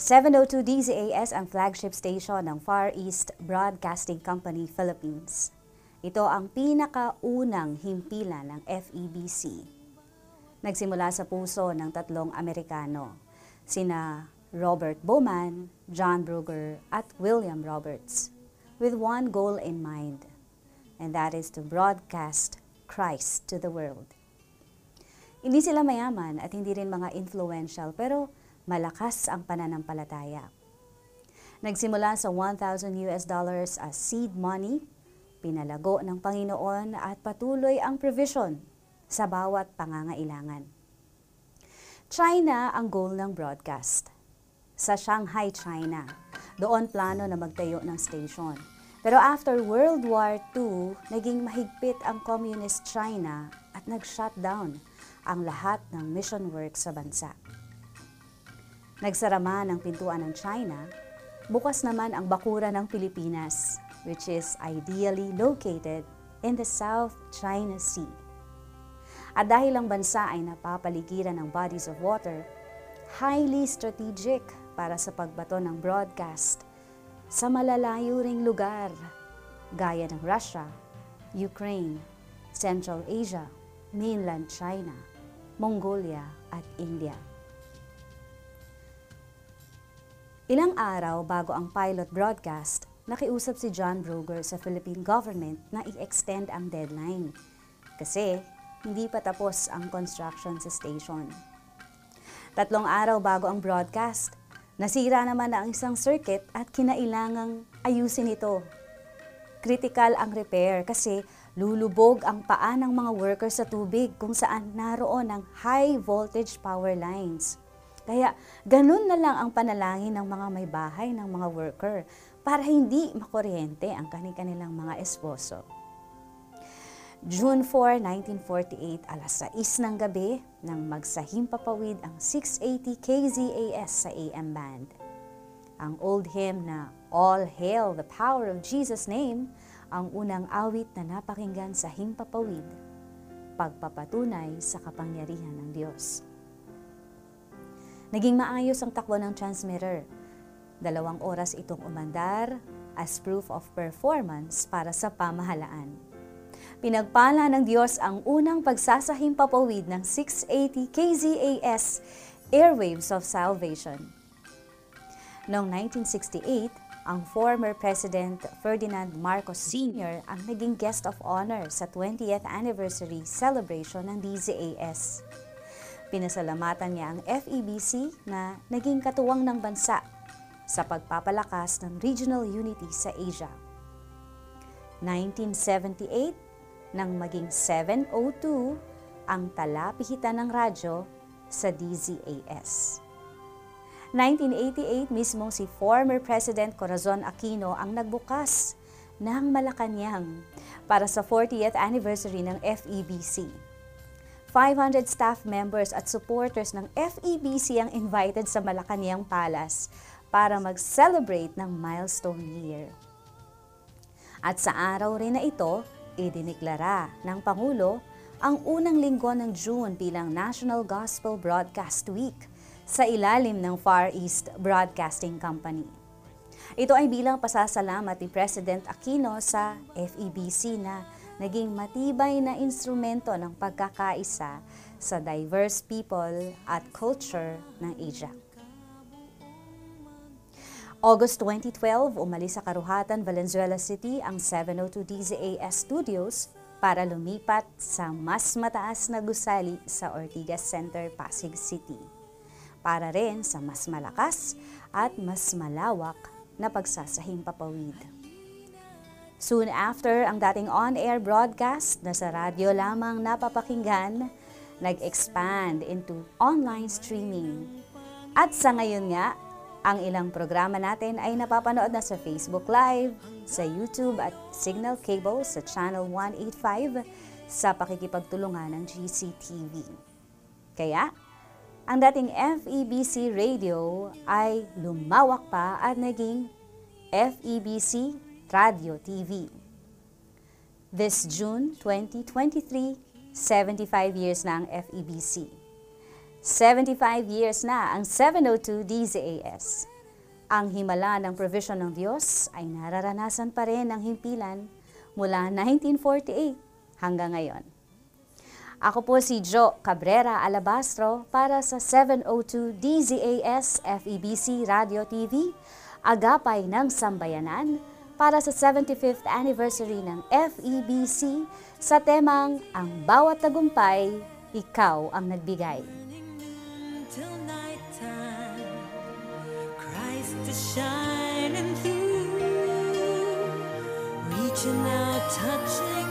702 DZAS ang flagship station ng Far East Broadcasting Company, Philippines. Ito ang pinakaunang himpilan ng FEBC. Nagsimula sa puso ng tatlong Amerikano, sina Robert Bowman, John Bruger, at William Roberts, with one goal in mind, and that is to broadcast Christ to the world. Hindi sila mayaman at hindi rin mga influential, pero malakas ang pananampalataya. Nagsimula sa $1,000 as seed money, pinalago ng Panginoon at patuloy ang provision sa bawat pangangailangan. China ang goal ng broadcast. Sa Shanghai, China, doon plano na magtayo ng station. Pero after World War II, naging mahigpit ang Communist China at nag-shutdown ang lahat ng mission work sa bansa. Nagsara man ang pintuan ng China, bukas naman ang bakura ng Pilipinas, which is ideally located in the South China Sea. At dahil ang bansa ay napapaligiran ng bodies of water, highly strategic para sa pagbato ng broadcast sa malalayo ring lugar, gaya ng Russia, Ukraine, Central Asia, Mainland China, Mongolia at India. Ilang araw bago ang pilot broadcast, nakiusap si John Bruger sa Philippine government na i-extend ang deadline kasi hindi pa tapos ang construction sa station. 3 araw bago ang broadcast, nasira naman ang isang circuit at kinailangang ayusin ito. Critical ang repair kasi lulubog ang paa ng mga workers sa tubig kung saan naroon ang high voltage power lines. Kaya ganun na lang ang panalangin ng mga may bahay ng mga worker para hindi makuryente ang kanilang mga esposo. June 4, 1948, alas 6 ng gabi, nang magsahimpapawid ang 680 KZAS sa AM band. Ang old hymn na All Hail the Power of Jesus' Name ang unang awit na napakinggan sa himpapawid, pagpapatunay sa kapangyarihan ng Diyos. Naging maayos ang takbo ng transmitter. 2 oras itong umandar as proof of performance para sa pamahalaan. Pinagpala ng Diyos ang unang pagsasahimpapawid ng 680 KZAS Airwaves of Salvation. Noong 1968, ang former President Ferdinand Marcos Sr. ang naging guest of honor sa 20th anniversary celebration ng DZAS. Pinasalamatan niya ang FEBC na naging katuwang ng bansa sa pagpapalakas ng regional unity sa Asia. 1978, nang maging 702 ang talapihitan ng radyo sa DZAS. 1988, mismong si former President Corazon Aquino ang nagbukas ng Malacanang para sa 40th anniversary ng FEBC. 500 staff members at supporters ng FEBC ang invited sa Malacanang Palace para mag-celebrate ng milestone year. At sa araw rin na ito, idineklara ng Pangulo ang unang linggo ng June bilang National Gospel Broadcast Week sa ilalim ng Far East Broadcasting Company. Ito ay bilang pasasalamat ni President Aquino sa FEBC na naging matibay na instrumento ng pagkakaisa sa diverse people at culture ng Asia. August 2012, umalis sa Karuhatan, Valenzuela City ang 702 DZAS Studios para lumipat sa mas mataas na gusali sa Ortigas Center, Pasig City, para rin sa mas malakas at mas malawak na pagsasahimpapawid. Soon after ang dating on-air broadcast na sa radyo lamang napapakinggan, nag-expand into online streaming. At sa ngayon nga, ang ilang programa natin ay napapanood na sa Facebook Live, sa YouTube at Signal Cable sa Channel 185 sa pakikipagtulungan ng GCTV. Kaya, ang dating FEBC Radio ay lumawak pa at naging FEBC Radio TV. This June 2023, 75 years na ang FEBC. 75 years na ang 702 DZAS. Ang himala ng provision ng Diyos ay nararanasan pa rin ng himpilan mula 1948 hanggang ngayon. Ako po si Jo Cabrera Alabastro para sa 702 DZAS FEBC Radio TV, Agapay ng Sambayanan, para sa 75th anniversary ng FEBC sa temang Ang Bawat Tagumpay, Ikaw ang Nagbigay. Shining through, reaching out, touching